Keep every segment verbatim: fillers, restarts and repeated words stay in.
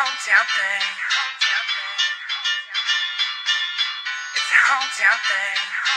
hometown thing. It's a hometown thing.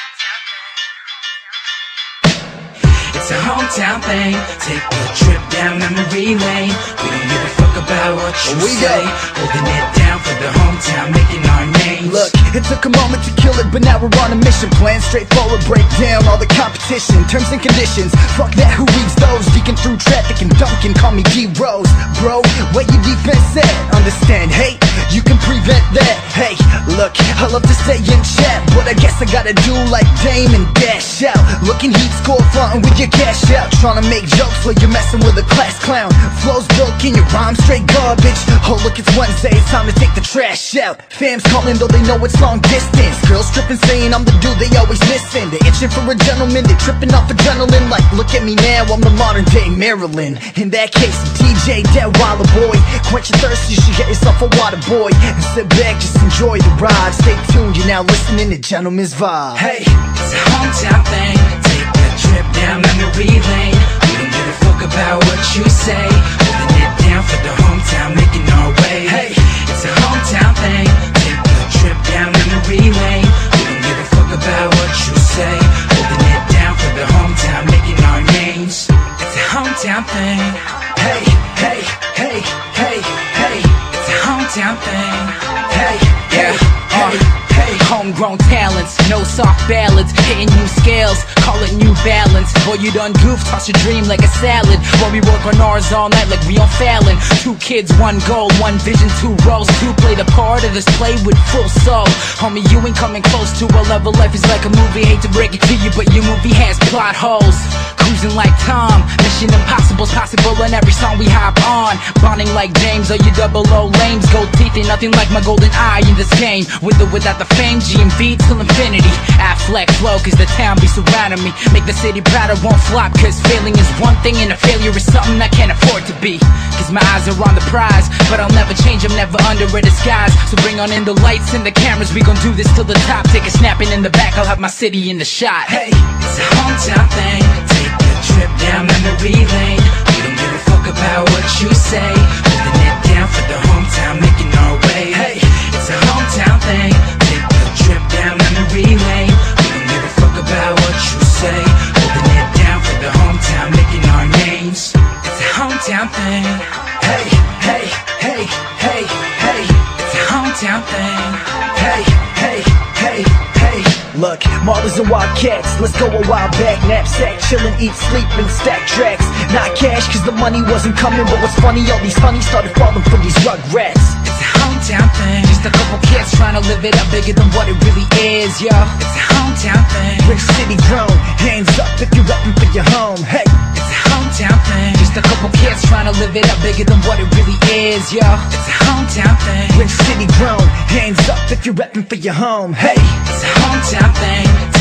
It's a hometown thing. Take a trip down memory lane. We don't give a fuck about what you we say. go. Holding it down for the hometown, making our names. Look, it took a moment to kill it, but now we're on a mission. Plan straightforward, break down all the competition. Terms and conditions, fuck that, who reads those? Deacon through traffic and Duncan, call me D-Rose. Bro, where your defense at? Understand, hey, you can prevent that. Hey, look, I love to stay in chat, but I guess I gotta do like Dame and dash out. Looking heat score, frontin' with your cash out. Trying to make jokes while you're messing with a class clown. Flows broken, your rhyme straight garbage. Oh look, it's Wednesday, it's time to take the trash out. Fams calling though they know it's long distance. Girls tripping saying I'm the dude they always listen. They're itching for a gentleman, they're tripping off adrenaline. Like look at me now, I'm the modern day Maryland. In that case, D J Dead Wilder Boy. Quench your thirst, you should get yourself a water boy. And sit back, just enjoy the ride. Stay tuned, you're now listening to Gentleman's Vibe. Hey, it's a hometown thing. Take a trip down memory lane. We don't give a fuck about what you say. Holding it down for the hometown, making our way. Hey, it's a hometown thing. Take a trip down memory lane. We don't give a fuck about what you say. Holding it down for the hometown, making our names. It's a hometown thing. Hey, hey, hey, hey, hey. It's a hometown thing. Hey, yeah, uh. Homegrown talents, no soft ballads, hitting new scales, call it new balance. Boy, you done goof, toss your dream like a salad. While we work on ours all night like we on Fallon. Two kids, one goal, one vision, two roles. Two play the part of this play with full soul. Homie, you ain't coming close to a level. Life is like a movie, hate to break it to you, but your movie has plot holes. Cruising like Tom, Mission Impossible's possible in every song we hop on. Bonding like James, or you double O lames. Gold teeth ain't nothing like my golden eye in this game. With or without the fame, G M V till infinity. Affleck flow, cause the town be surrounding me. Make the city proud, I won't flop, cause failing is one thing and a failure is something I can't afford to be. Cause my eyes are on the prize, but I'll never change, I'm never under a disguise. So bring on in the lights and the cameras, we gon' do this till the top. Take a snapping in the back, I'll have my city in the shot. Hey, it's a hometown thing. Take a trip down memory lane. We don't give a fuck about what you say. Holding it down for the hometown, making our way. Hey, it's a hometown thing. Take a trip down memory lane. We don't give a fuck about what you say. Holding it down for the hometown, making our names. It's a hometown thing. Hey, hey, hey, hey, hey. It's a hometown thing. Hey, hey, hey, hey. Look, Marlins and Wildcats, let's go a while back. Knapsack, chillin', eat, sleep, and stack tracks. Not cash, cause the money wasn't coming. But what's funny, all these honeys started falling for these rug rats. It's a hometown thing. Just a couple kids trying to live it up bigger than what it really is, yo. It's a hometown thing. Brick City grown, hands up if you're reppin' for your home. Hey, it's a hometown thing. Just a couple kids trying to live it up bigger than what it really is, yo. It's a hometown thing. Brick City grown, hands up if you're reppin' for your home. Hey, it's a hometown thing.